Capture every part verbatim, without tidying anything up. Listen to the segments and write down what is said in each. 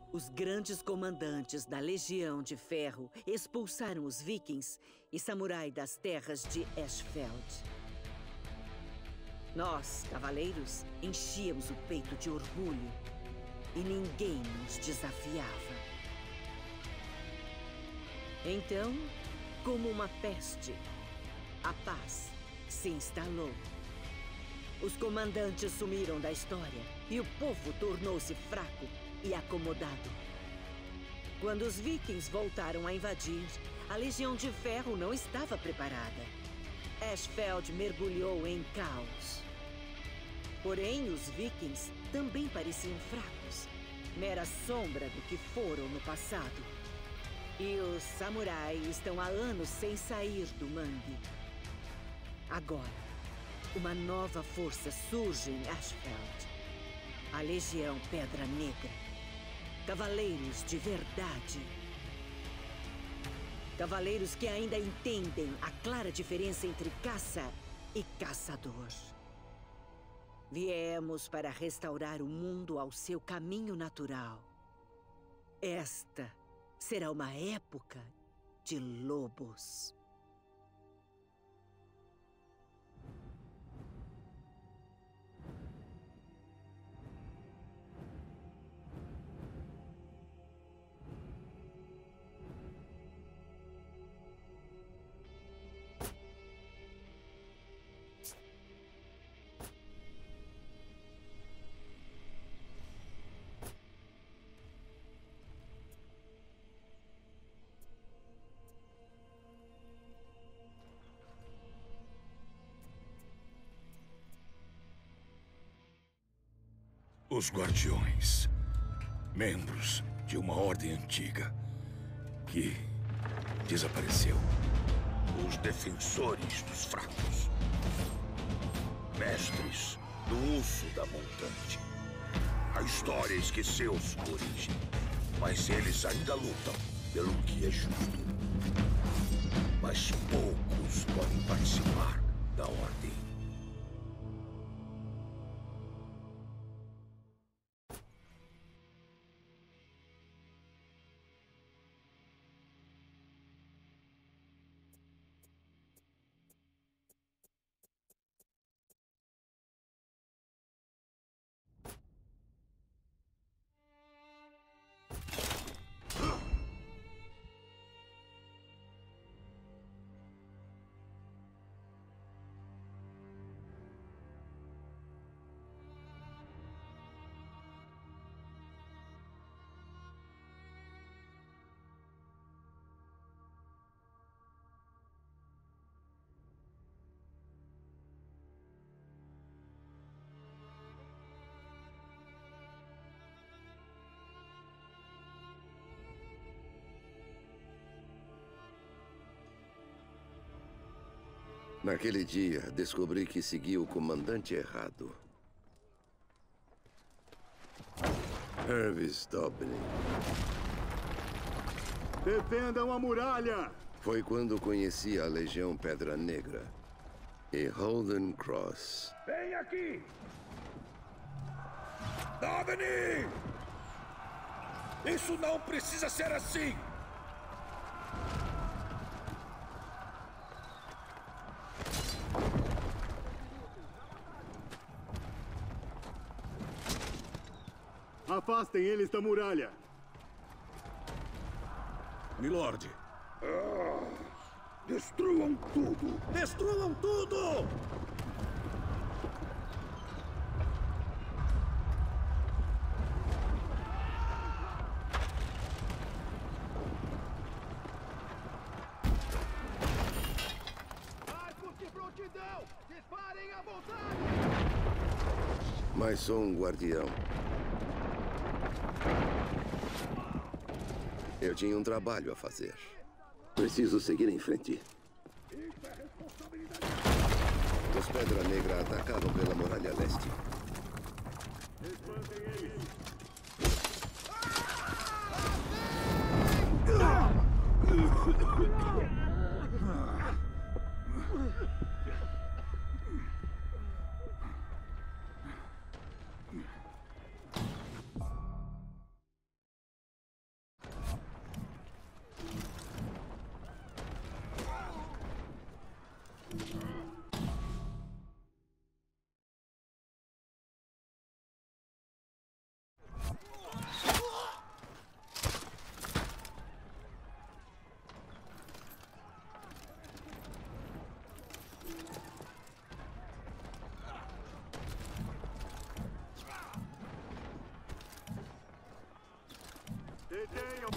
Os grandes comandantes da Legião de Ferro expulsaram os vikings e samurai das terras de Ashfeld. Nós, cavaleiros, enchíamos o peito de orgulho e ninguém nos desafiava. Então, como uma peste, a paz se instalou. Os comandantes sumiram da história e o povo tornou-se fraco e acomodado. Quando os vikings voltaram a invadir, a Legião de Ferro não estava preparada. Ashfeld mergulhou em caos. Porém, os vikings também pareciam fracos, mera sombra do que foram no passado. E os samurais estão há anos sem sair do mangue. Agora, uma nova força surge em Ashfeld. A Legião Pedra Negra. Cavaleiros de verdade. Cavaleiros que ainda entendem a clara diferença entre caça e caçador. Viemos para restaurar o mundo ao seu caminho natural. Esta será uma época de lobos. Os Guardiões, membros de uma ordem antiga que desapareceu. Os Defensores dos Fracos, mestres do uso da montante. A história esqueceu sua origem, mas eles ainda lutam pelo que é justo. Mas poucos podem participar da ordem. Naquele dia, descobri que segui o comandante errado. Hervis Dobbin. Defendam a muralha! Foi quando conheci a Legião Pedra Negra e Holden Cross. Vem aqui! Dobbin! Isso não precisa ser assim! Afastem eles da muralha. Milord. Ah, destruam tudo! Destruam tudo! Arcos de prontidão! Disparem à vontade! Mas sou um guardião. Eu tinha um trabalho a fazer. Preciso seguir em frente. Os Pedra Negra atacaram pela Muralha Leste. Espantem eles! Detenham!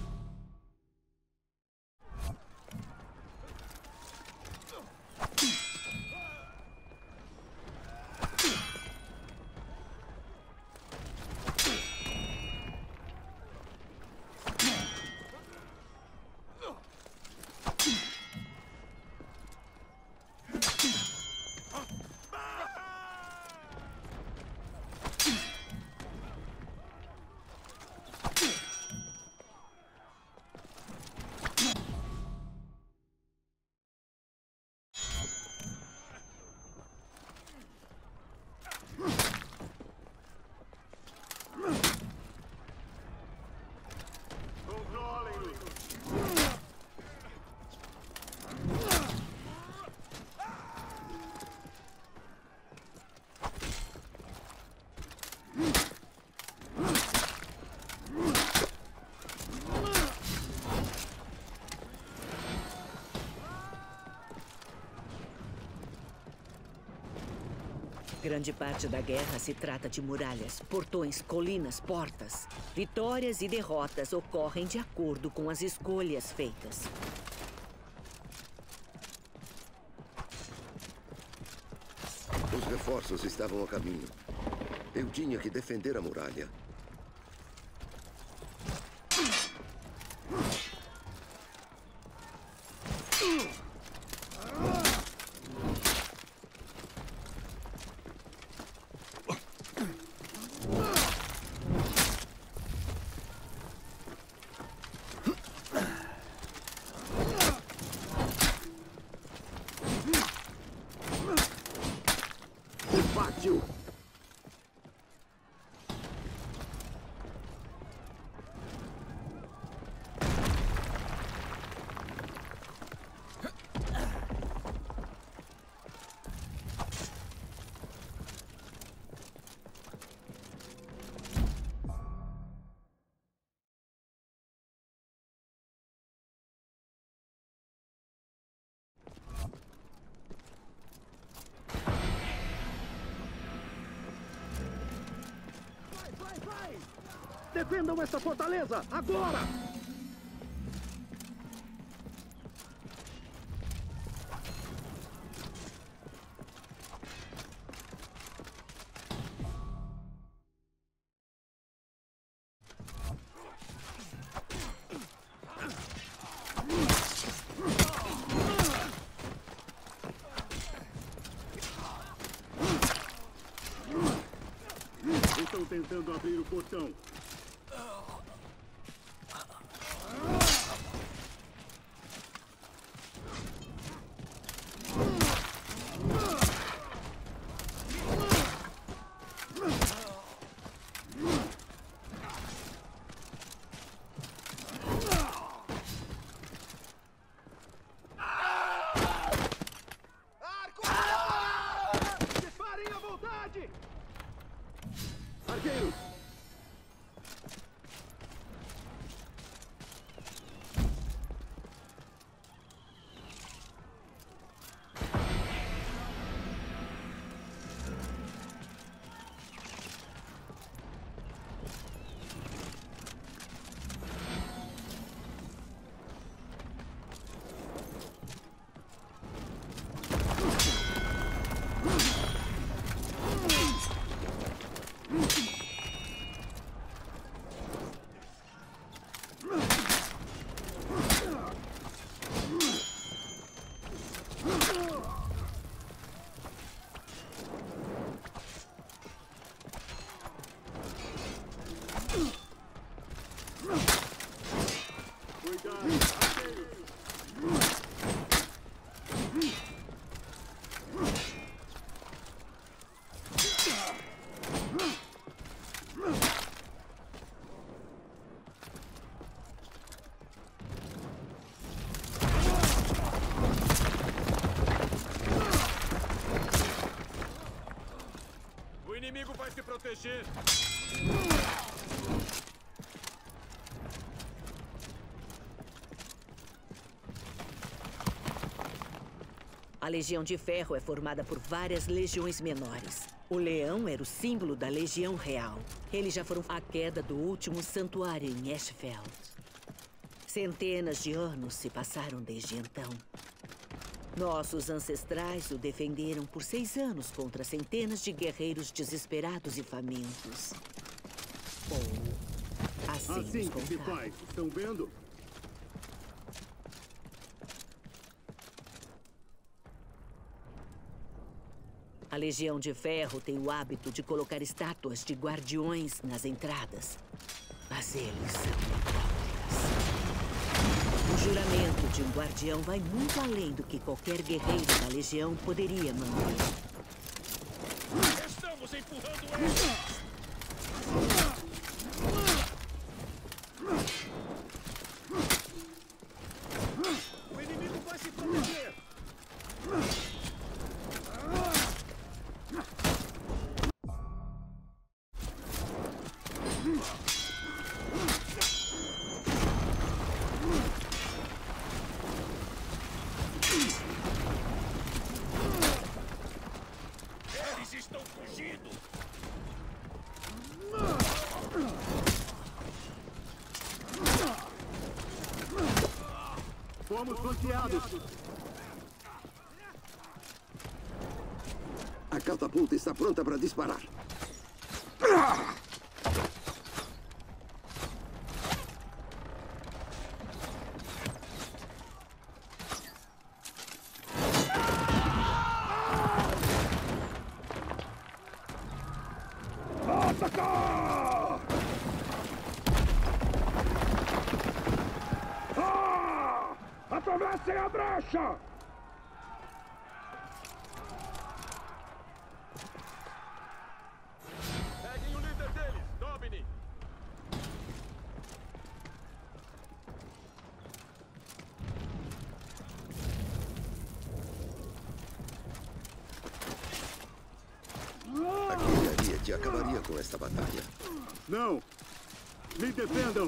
Grande parte da guerra se trata de muralhas, portões, colinas, portas. Vitórias e derrotas ocorrem de acordo com as escolhas feitas. Os reforços estavam a caminho. Eu tinha que defender a muralha. Partiu! Defendam essa fortaleza, agora! Estão tentando abrir o portão. Arqueiros! O inimigo vai se proteger. A Legião de Ferro é formada por várias legiões menores. O leão era o símbolo da Legião Real. Eles já foram a queda do último santuário em Ashfeld. Centenas de anos se passaram desde então. Nossos ancestrais o defenderam por seis anos contra centenas de guerreiros desesperados e famintos. Ou assim, Assim nos que se contaram. faz. Estão vendo? A Legião de Ferro tem o hábito de colocar estátuas de guardiões nas entradas. Mas eles são hipócritas. O juramento de um guardião vai muito além do que qualquer guerreiro da Legião poderia manter. Estamos empurrando ele! O inimigo vai se proteger! Eles estão fugindo! Fomos flanqueados. A catapulta está pronta para disparar. Atacar! Ah! Atravessem a brecha! Peguem o líder deles, Domini! Aquele ariete acabaria com esta batalha. Não! Me defendam!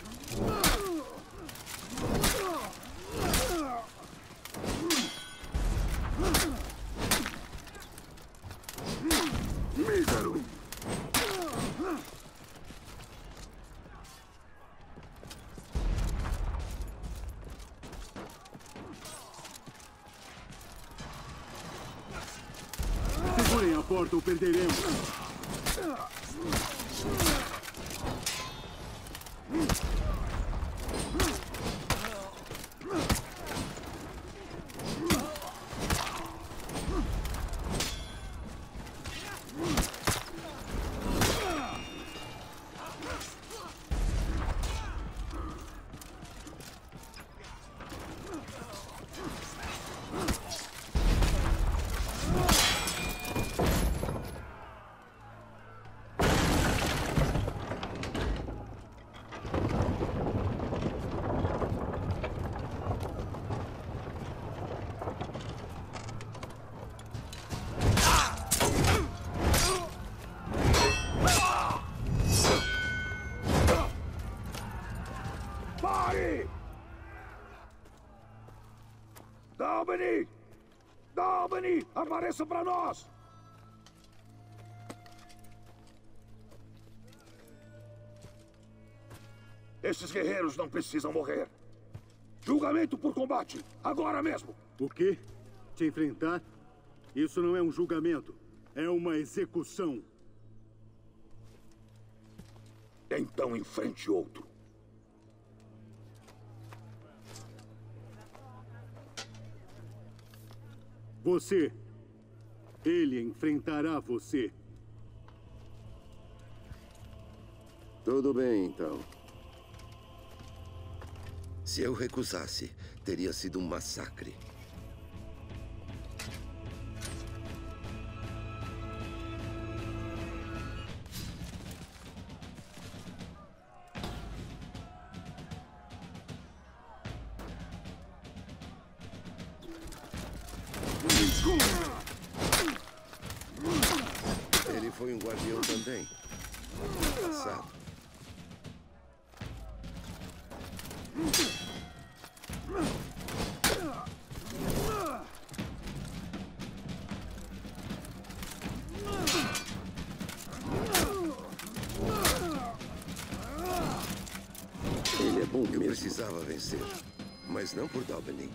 Mísero! Segurem a porta ou perderemos. Pare! Domini! Domini! Apareça para nós! Esses guerreiros não precisam morrer. Julgamento por combate, agora mesmo! O quê? Te enfrentar? Isso não é um julgamento. É uma execução. Então enfrente outro. Você. Ele enfrentará você. Tudo bem, então. Se eu recusasse, teria sido um massacre. Ele foi um guardião também. No passado. Um Eu precisava vencer, mas não por Dalbenin.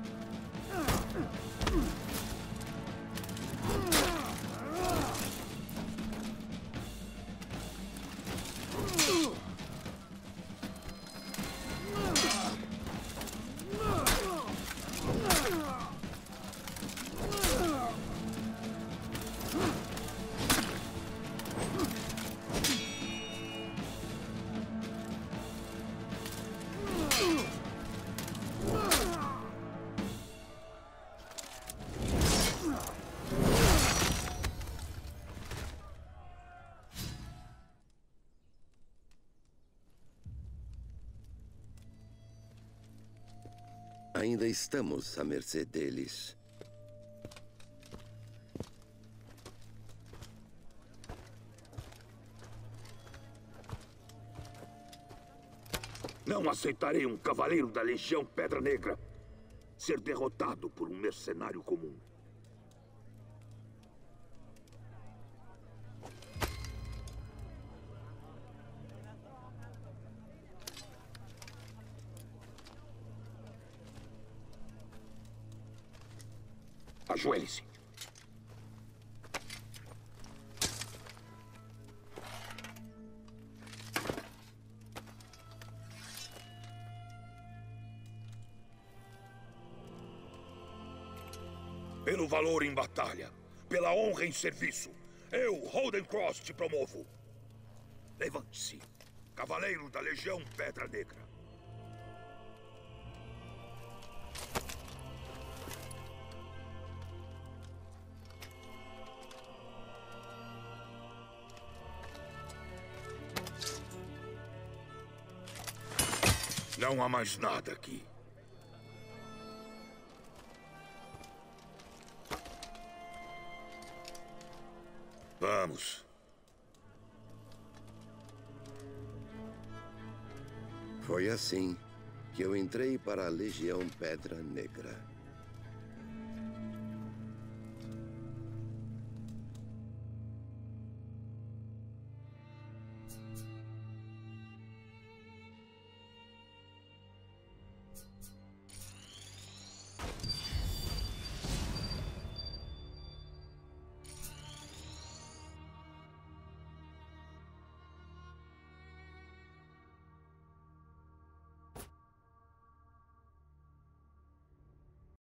Ainda estamos à mercê deles. Não aceitarei um cavaleiro da Legião Pedra Negra ser derrotado por um mercenário comum. Ajoelhe-se. Pelo valor em batalha, pela honra em serviço, eu, Holden Cross, te promovo. Levante-se, cavaleiro da Legião Pedra Negra. Não há mais nada aqui. Vamos. Foi assim que eu entrei para a Legião Pedra Negra.